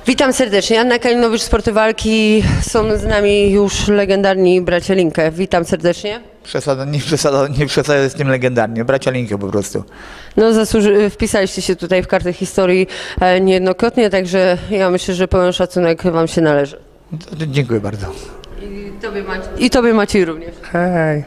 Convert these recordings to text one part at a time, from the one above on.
Witam serdecznie. Anna Kalinowicz, Sporty Walki. Są z nami już legendarni bracia Linke. Witam serdecznie. Nie przesada z tym legendarnie. Bracia Linke po prostu. No, wpisaliście się tutaj w kartę historii niejednokrotnie, także ja myślę, że pełen szacunek wam się należy. Dziękuję bardzo. I tobie Maciej również. Hej.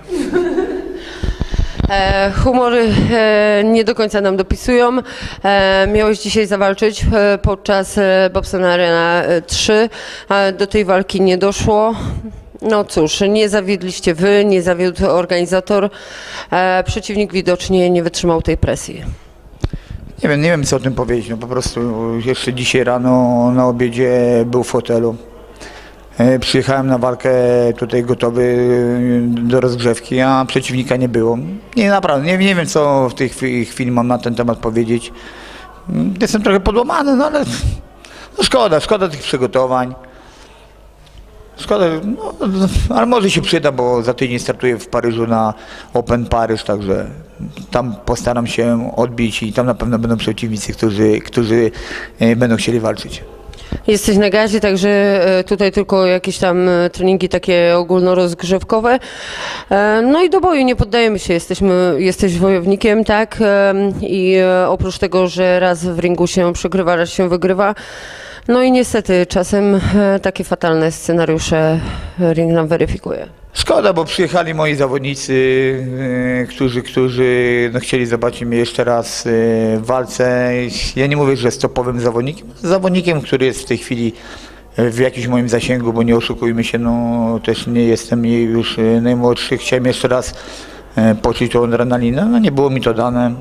Humory nie do końca nam dopisują. Miałeś dzisiaj zawalczyć podczas Bobson Arena 3. Do tej walki nie doszło. No cóż, nie zawiedliście wy, nie zawiódł organizator. Przeciwnik widocznie nie wytrzymał tej presji. Nie wiem co o tym powiedzieć. No po prostu jeszcze dzisiaj rano na obiedzie był w fotelu. Przyjechałem na walkę tutaj gotowy do rozgrzewki, a przeciwnika nie było. Nie, naprawdę, nie wiem co w tej chwili mam na ten temat powiedzieć. Jestem trochę podłamany, no ale no szkoda tych przygotowań. Szkoda, no, ale może się przyda, bo za tydzień startuję w Paryżu na Open Paryż, także tam postaram się odbić i tam na pewno będą przeciwnicy, którzy będą chcieli walczyć. Jesteś na gazie, także tutaj tylko jakieś tam treningi takie ogólnorozgrzewkowe. No i do boju nie poddajemy się, jesteś wojownikiem, tak? I oprócz tego, że raz w ringu się przegrywa, raz się wygrywa, no i niestety czasem takie fatalne scenariusze ring nam weryfikuje. Szkoda, bo przyjechali moi zawodnicy, którzy no, chcieli zobaczyć mnie jeszcze raz w walce. Ja nie mówię, że jest topowym zawodnikiem, który jest w tej chwili w jakimś moim zasięgu, bo nie oszukujmy się, no też nie jestem już najmłodszy. Chciałem jeszcze raz poczuć tą adrenalinę, no nie było mi to dane.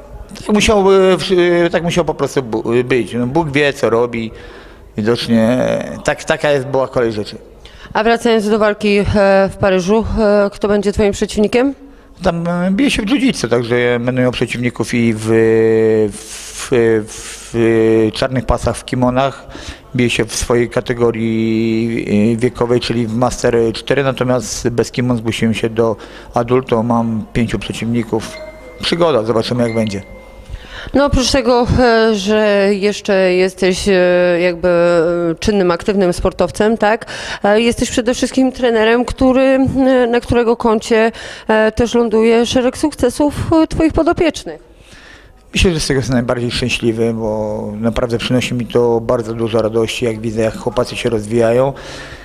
Tak musiało po prostu być. No, Bóg wie, co robi. Widocznie taka była kolej rzeczy. A wracając do walki w Paryżu, kto będzie twoim przeciwnikiem? Tam bije się w jiu-jitsu, także będę miał przeciwników i w czarnych pasach, w kimonach. Bije się w swojej kategorii wiekowej, czyli w Master 4, natomiast bez kimon zgłosiłem się do adulto. Mam 5 przeciwników. Przygoda, zobaczymy jak będzie. No oprócz tego, że jeszcze jesteś jakby czynnym, aktywnym sportowcem, tak? Jesteś przede wszystkim trenerem, na którego koncie też ląduje szereg sukcesów twoich podopiecznych. Myślę, że z tego jestem najbardziej szczęśliwy, bo naprawdę przynosi mi to bardzo dużo radości, jak widzę, jak chłopacy się rozwijają.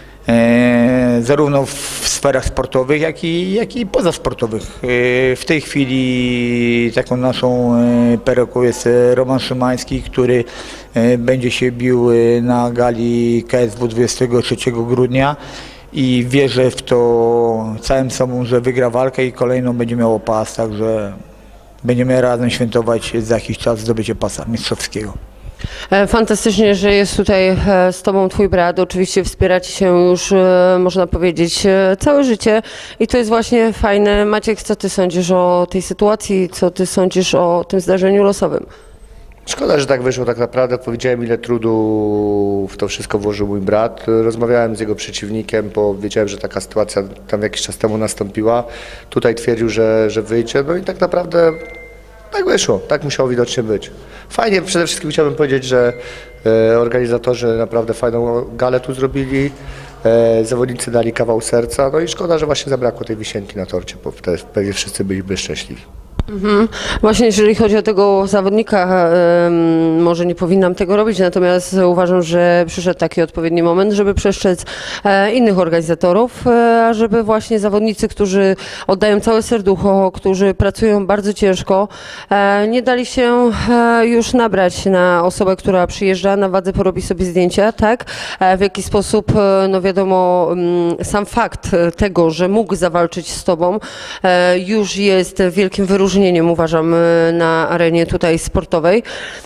Zarówno w sferach sportowych, jak i pozasportowych. W tej chwili taką naszą perełką jest Roman Szymański, który będzie się bił na gali KSW 23 grudnia i wierzę w to całym sobą, że wygra walkę i kolejną będzie miało pas, także będziemy razem świętować za jakiś czas zdobycie pasa mistrzowskiego. Fantastycznie, że jest tutaj z tobą twój brat. Oczywiście wspieracie się już, można powiedzieć, całe życie i to jest właśnie fajne. Maciek, co ty sądzisz o tej sytuacji? Co ty sądzisz o tym zdarzeniu losowym? Szkoda, że tak wyszło tak naprawdę. Powiedziałem, ile trudu w to wszystko włożył mój brat. Rozmawiałem z jego przeciwnikiem, bo wiedziałem, że taka sytuacja tam jakiś czas temu nastąpiła. Tutaj twierdził, że wyjdzie, no i tak naprawdę tak wyszło, tak musiało widocznie być. Fajnie, przede wszystkim chciałbym powiedzieć, że organizatorzy naprawdę fajną galę tu zrobili, zawodnicy dali kawał serca, no i szkoda, że właśnie zabrakło tej wisienki na torcie, bo wtedy pewnie wszyscy byliby szczęśliwi. Właśnie jeżeli chodzi o tego zawodnika, może nie powinnam tego robić, natomiast uważam, że przyszedł taki odpowiedni moment, żeby przestrzec innych organizatorów, żeby właśnie zawodnicy, którzy oddają całe serducho, którzy pracują bardzo ciężko, nie dali się już nabrać na osobę, która przyjeżdża, na wadze porobi sobie zdjęcia, tak? W jaki sposób, no wiadomo, sam fakt tego, że mógł zawalczyć z tobą, już jest wielkim wyróżnieniem, uważam, na arenie tutaj sportowej.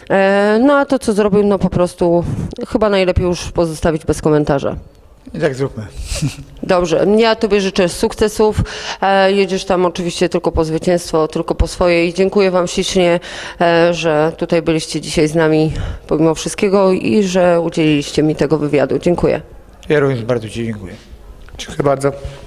No a to, co zrobił, no po prostu chyba najlepiej już pozostawić bez komentarza. I tak zróbmy. Dobrze, ja tobie życzę sukcesów. Jedziesz tam oczywiście tylko po zwycięstwo, tylko po swoje i dziękuję wam ślicznie, że tutaj byliście dzisiaj z nami pomimo wszystkiego i że udzieliliście mi tego wywiadu. Dziękuję. Ja również bardzo ci dziękuję. Dziękuję bardzo.